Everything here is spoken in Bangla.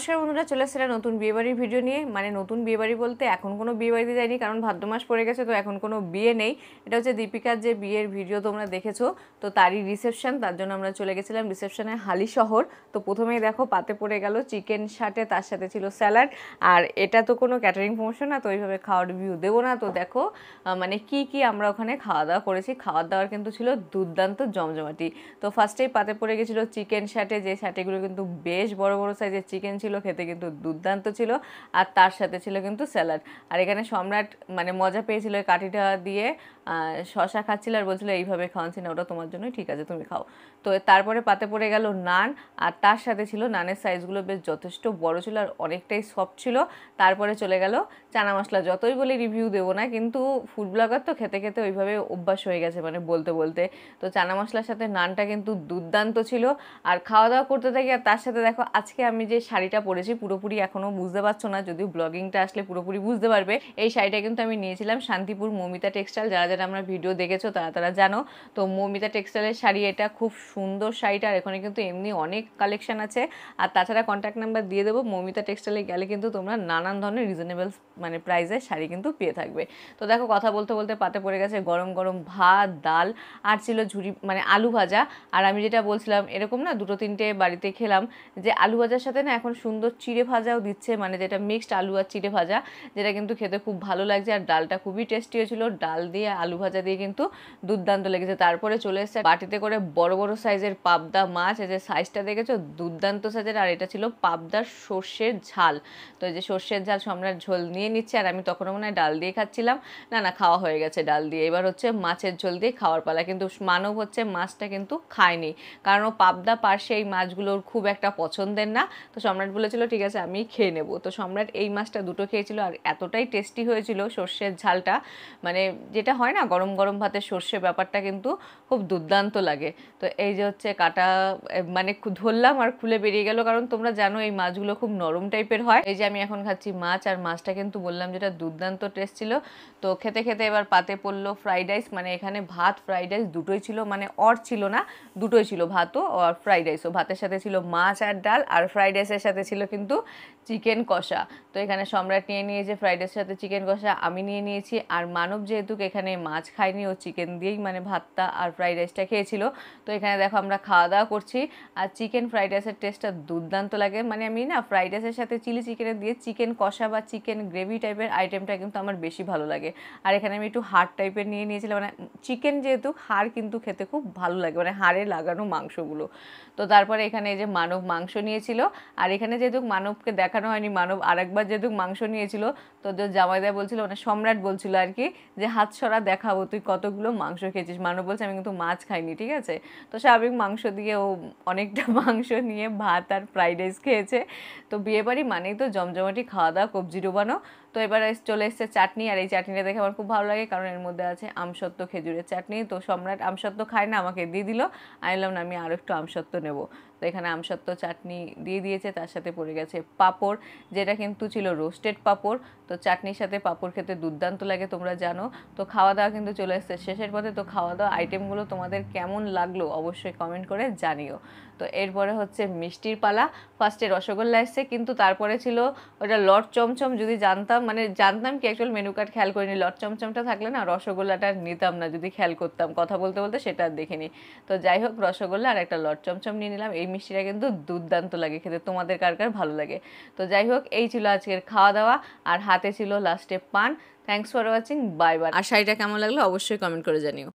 নমস্কার বন্ধুরা, চলে এসেছে নতুন বিয়েবাড়ির ভিডিও নিয়ে। মানে নতুন বিয়েবাড়ি বলতে এখন কোনো বিয়েবাড়িতে যায়নি, কারণ ভাদ্র মাস পড়ে গেছে, তো এখন কোনো বিয়ে নেই। এটা হচ্ছে দীপিকার যে বিয়ের ভিডিও তোমরা দেখেছো, তো তারই রিসেপশন, তার জন্য আমরা চলে গেছিলাম রিসেপশনে হালি শহর। তো প্রথমেই দেখো পাতে পড়ে গেল চিকেন সাটে, তার সাথে ছিল স্যালাড। আর এটা তো কোনো ক্যাটারিং প্রমোশন না, তো ওইভাবে খাওয়ার রিভিউ দেবো না। তো দেখো মানে কি আমরা ওখানে খাওয়া দাওয়া করেছি। খাওয়ার দাওয়ার কিন্তু ছিল দুর্দান্ত জমজমাটি। তো ফার্স্টেই পাতে পড়ে গেছিলো চিকেন সাটে, যে সাটেগুলো কিন্তু বেশ বড় বড় সাইজের চিকেন ছিল, খেতে কিন্তু দুর্দান্ত ছিল। আর তার সাথে ছিল কিন্তু স্যালাড। আর এখানে সম্রাট মানে মজা পেয়েছিল, কাঠিটা দিয়ে শশা খাচ্ছিল আর বলছিল এইভাবে খাওয়াচ্ছি না, ওটা তোমার জন্যই, ঠিক আছে তুমি খাও। তো তারপরে পাতে পড়ে গেল নান, আর তার সাথে ছিল নানের সাইজগুলো বেশ যথেষ্ট বড় ছিল আর অনেকটাই সফট ছিল। তারপরে চলে গেল চানা মশলা। যতই বলে রিভিউ দেবো না, কিন্তু ফুড ব্লগার তো খেতে খেতে ওইভাবে অভ্যাস হয়ে গেছে, মানে বলতে বলতে। তো চানা মশলার সাথে নানটা কিন্তু দুর্দান্ত ছিল। আর খাওয়া দাওয়া করতে থাকি, আর তার সাথে দেখো আজকে আমি যে শাড়িটা পরেছি পুরোপুরি এখনও বুঝতে পারছো না, যদিও ব্লগিংটা আসলে পুরোপুরি বুঝতে পারবে। এই শাড়িটা কিন্তু আমি নিয়েছিলাম শান্তিপুর মৌমিতা টেক্সটাইল, যারা যারা আমরা ভিডিও দেখেছো তারা জানো। তো মৌমিতা টেক্সটাইলের শাড়ি এটা, খুব সুন্দর শাড়িটা। আর এখানে কিন্তু এমনি অনেক কালেকশন আছে। আর তাছাড়া কন্ট্যাক্ট নাম্বার দিয়ে দেবো, মৌমিতা টেক্সটাইলে গেলে কিন্তু তোমরা নানান ধরনের রিজনেবল মানে প্রাইসের শাড়ি কিন্তু পেয়ে থাকবে। তো দেখো কথা বলতে বলতে পাতে পড়ে গেছে গরম গরম ভাত, ডাল, আর ছিল ঝুরি মানে আলু ভাজা। আর আমি যেটা বলছিলাম, এরকম না দুটো তিনটে বাড়িতে খেলাম যে আলু ভাজার সাথে না এখন সুন্দর চিড়ে ভাজাও দিচ্ছে, মানে যেটা মিক্সড আলু আর চিড়ে ভাজা, যেটা কিন্তু খেতে খুব ভালো লাগছে। আর ডালটা খুবই টেস্টি হয়েছিল, ডাল দিয়ে আলু ভাজা দিয়ে কিন্তু দুর্দান্ত লেগেছে। তারপরে চলে এসেছে বাটিতে করে বড় বড় সাইজের পাবদা মাছ, এই যে সাইজটা দেখেছো দুর্দান্ত সাইজের। আর এটা ছিল পাবদার সর্ষের ঝাল। তো এই যে সর্ষের ঝাল সম্রাট ঝোল নিয়ে নিচ্ছে, আর আমি তখনও মনে হয় ডাল দিয়ে খাচ্ছিলাম। না খাওয়া হয়ে গেছে ডাল দিয়ে, এবার হচ্ছে মাছের ঝোল দিয়ে খাওয়ার পালা। কিন্তু মানব হচ্ছে মাছটা কিন্তু খায়নি, কারণ ও পাবদা পার্শে এই মাছগুলোর খুব একটা পছন্দের না। তো সম্রাট বলেছিল ঠিক আছে আমি খেয়ে নেবো। তো সম্রাট এই মাছটা দুটো খেয়েছিল, আর এতটাই টেস্টি হয়েছিল সর্ষের ঝালটা, মানে যেটা হয় না গরম গরম ভাতের সর্ষে, ব্যাপারটা কিন্তু খুব দুর্দান্ত লাগে। তো এই যে হচ্ছে কাটা মানে ধরলাম আর খুলে বেরিয়ে গেল, কারণ তোমরা জানো এই মাছগুলো খুব নরম টাইপের হয়। এই যে আমি এখন খাচ্ছি মাছ, আর মাছটা কিন্তু বললাম যেটা দুর্দান্ত টেস্ট ছিল। তো খেতে খেতে এবার পাতে পড়লো ফ্রাইড রাইস, মানে এখানে ভাত ফ্রাইড রাইস দুটোই ছিল, মানে ছিল না, দুটোই ছিল, ভাতও আর ফ্রাইড রাইসও। ভাতের সাথে ছিল মাছ আর ডাল, আর ফ্রাইড রাইসের সাথে ছিল কিন্তু চিকেন কষা। তো এখানে সম্রাট নিয়ে নিয়েছে ফ্রাইড রাইসের সাথে চিকেন কষা, আমি নিয়ে নিয়েছি। আর মানব যেহেতু এখানে মাছ খায়নি, ও চিকেন দিয়েই মানে ভাতটা আর ফ্রাইড রাইসটা খেয়েছিল। তো এখানে দেখো আমরা খাওয়া দাওয়া করছি, আর চিকেন ফ্রাইড রাইসের টেস্টটা দুর্দান্ত লাগে। মানে আমি না ফ্রাইড রাইসের সাথে চিলি চিকেনের দিয়ে চিকেন কষা বা চিকেন গ্রেভি টাইপের আইটেমটা কিন্তু আমার বেশি ভালো লাগে। আর এখানে আমি একটু হাড় টাইপের নিয়ে নিয়েছিলাম, মানে চিকেন যেহেতু হাড় কিন্তু খেতে খুব ভালো লাগে, মানে হাড়ে লাগানো মাংসগুলো। তো তারপরে এখানে এই যে মানব মাংস নিয়েছিল, আর এখানে যেহেতু মানবকে দেখানো হয়নি, মানব আরেকবার যেহেতু মাংস নিয়েছিল, তো যে জামাইদা বলছিল, মানে সম্রাট বলছিল আর কি, যে হাত সরা দেখাবো তুই কতগুলো মাংস খেয়েছিস। মানব বলছে আমি কিন্তু মাছ খাইনি, ঠিক আছে। তো স্বাভাবিক মাংস দিয়ে ও অনেকটা মাংস নিয়ে ভাত আর ফ্রাইড রাইস খেয়েছে। তো বিয়েবাড়ি মানেই তো জমজমাটি খাওয়া দাওয়া, কবজি ডোবানো। তো এবার চলে এসছে চাটনি, আর এই চাটনিটা দেখে আমার খুব ভালো লাগে, কারণ এর মধ্যে আছে আমসত্ত্ব খেজুরের চাটনি। তো সম্রাট আমসত্ত্ব খায় না, আমাকে দিয়ে দিল। আমি বললাম না আমি আরও একটু আমসত্ত্ব নেব। তো এখানে আমসত্ত্ব চাটনি দিয়ে দিয়েছে, তার সাথে পড়ে গেছে পাঁপড়, যেটা কিন্তু ছিল রোস্টেড পাঁপড়। তো চাটনির সাথে পাঁপড় খেতে দুর্দান্ত লাগে, তোমরা জানো। তো খাওয়া দাওয়া কিন্তু চলে এসছে শেষের পথে। তো খাওয়া দাওয়া আইটেমগুলো তোমাদের কেমন লাগলো অবশ্যই কমেন্ট করে জানিও। তো এরপরে হচ্ছে মিষ্টির পালা। ফার্স্টে রসগোল্লা এসছে, কিন্তু তারপরে ছিল ওটা লট চমচম। যদি জানতাম, মানে জানতাম কি অ্যাকচুয়াল মেনু কার্ড খেয়াল করিনি, লট চমচমটা থাকলে না রসগোল্লাটা নিতাম না, যদি খেয়াল করতাম, কথা বলতে বলতে সেটা আর দেখিনি। তো যাই হোক রসগোল্লা আর একটা লট চমচম নিয়ে নিলাম। এই মিষ্টিটা কিন্তু দুর্দান্ত লাগে খেতে, তোমাদের কার কার ভালো লাগে। তো যাই হোক এই ছিল আজকের খাওয়া দাওয়া, আর হাতে ছিল লাস্টে পান। Thanks for watching, bye bye. আর শাড়িটা কেমন লাগলো অবশ্যই কমেন্ট করে জানিও।